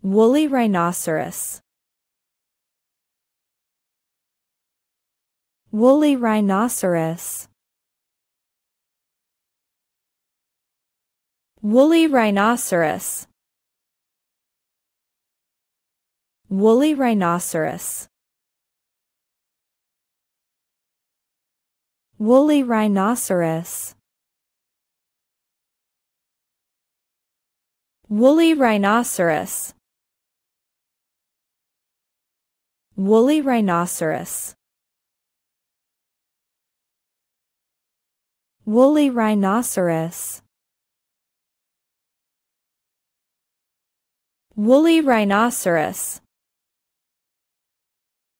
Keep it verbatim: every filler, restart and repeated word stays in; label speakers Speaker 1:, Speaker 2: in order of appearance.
Speaker 1: Woolly rhinoceros. Woolly rhinoceros. Woolly rhinoceros. Woolly rhinoceros. Woolly rhinoceros. Woolly rhinoceros. Woolly rhinoceros. Woolly rhinoceros. Woolly rhinoceros.